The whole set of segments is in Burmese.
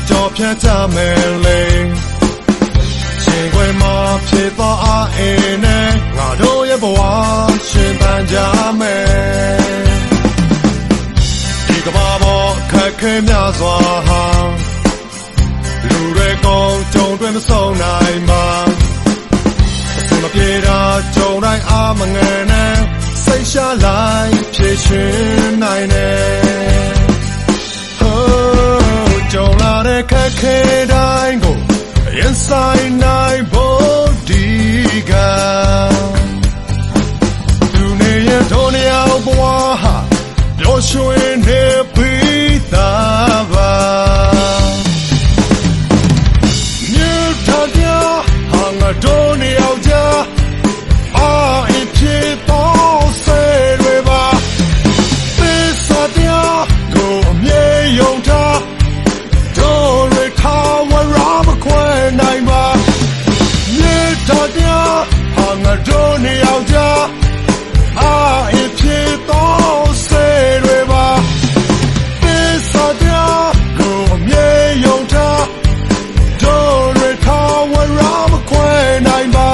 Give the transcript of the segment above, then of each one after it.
ကြော်ဖြတ်ကြမယ်လေရှင်ခွေမှာဖြစ်သောအားအင်းနဲ့ငါတို့ရဲ့ဘဝရှင်ပန်းကြမယ်ဒီကဘာပေါ်ခက်ခဲများစွာဟာလူတွေကိုကြုံတွေ့မဆုံးနိုင်ပါအစမပြေတာကြုံတိုင်းအားမငယ်နဲ့စိတ်ရှာလိုက်ဖြည့်ရှင်နိုင်တယ်ကြုံလာတဲ့ခက်ခဲတိုင်းကိုရင်ဆိုင်နိုင်ဖို့ဒီကသူနေရတော့နေအောင်ဘဝဟာပျော်ရွှင်နေပြီးသားပါမြေထောင်ပြဟာငါတို့နေအောင်ကြအာအဖြစ်တော့ဆယ်တွေပါသစ္စာတရားကိုအမြဲယုံထားနိုင်ပါမြေတော်တရားဟာငါတို့နေအောင်ကြအာအဖြစ်တော့စေတွေပါသစ္စာတရားကိုအမြဲယုံထားတို့တွေထားဝရမခွဲနိုင်ပါ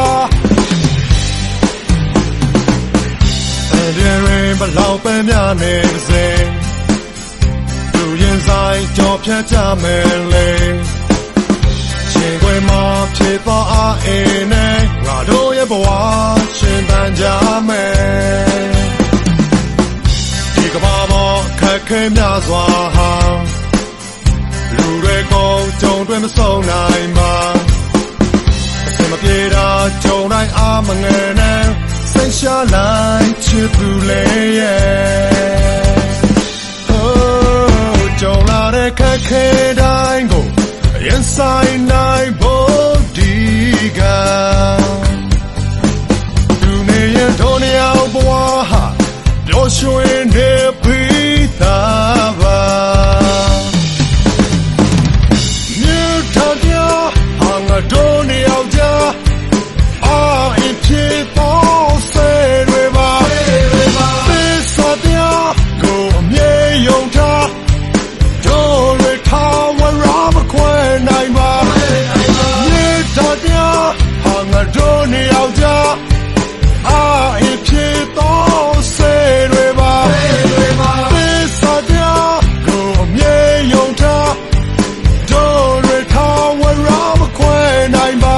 အဲဒီရင်ဘလောက်ပဲများနေစေသူရင်ဆိုင်ကြော်ဖြတ်ကြမယ်လေရှင်ခွေမှာဖြစ်သောအားအင်းနဲ့ငါတို့ရဲ့ဘဝရှင်ပန်းကြမယ်ဒီကဘာပေါ်ခက်ခဲများစွာဟာလူတွေကိုကြုံတွေ့မဆုံးနိုင်ပါအစမပြေတာကြုံတိုင်းအားမငယ်နဲ့စိတ်ရှာလိုက်ချစ်သူလေးရဲ့ကြုံလာတဲ့ခက်ခဲတိုင်းကိုရင်ဆိုင်နိုင်ဖို့ဒီကသူနေရတော့နေအောင်ဘဝဟာပျော်ရွှင်နေပြီးသားပါမြေထောင်ပြဟာငါတို့နေအောင်ကြအာအဖြစ်တော့ဆယ်တွေပါသစ္စာတရားကိုအမြဲယုံထားတို့တွေထားဝရမခွဲနိုင်ပါမြေတော်တရားဟာငါတို့နေအောင်ကြအာအဖြစ်တော့ဆယ်တွေပါသစ္စာတရားကိုအမြဲယုံထားတို့တွေထားဝရမခွဲနိုင်ပါ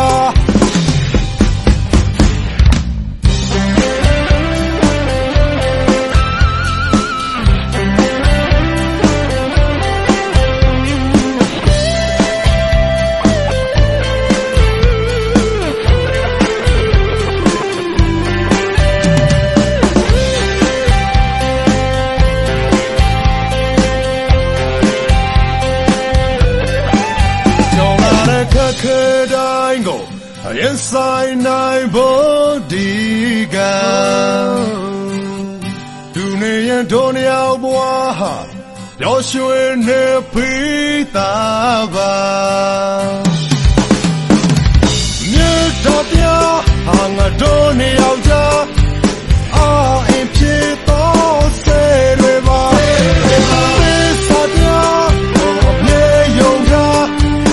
ခဲတိုင်းကိုရင်ဆိုင်နိုင်ဖို့ဒီကသူနေရင်တို့နေအောင်ဘဝဟာပျော်ရွှင်နေပြီးသားပါမြေတော်ပြဟာငါတို့နေအောင်ကြအာအဖြစ်တော့ဆယ်တွေပါသစ္စာတရားကိုအမြဲယုံထား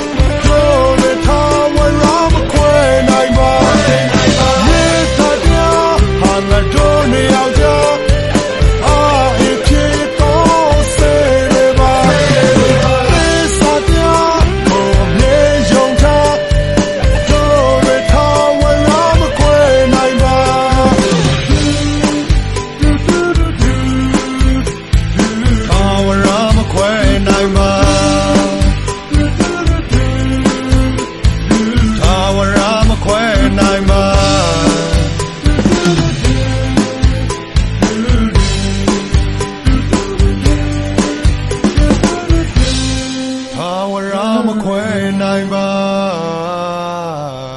နိုင်ပါမြေတော်တရားဟာငါတို့နေအောင်ကြအာအဖြစ်တော့ဆယ်တွေပါသစ္စာတရားကိုအမြဲယုံထားတို့တွေထားဝရမခွဲနိုင်ပါထားဝရမခွဲနိုင်ပါနိုင်ပါထာဝရမခွဲနိုင်ပါ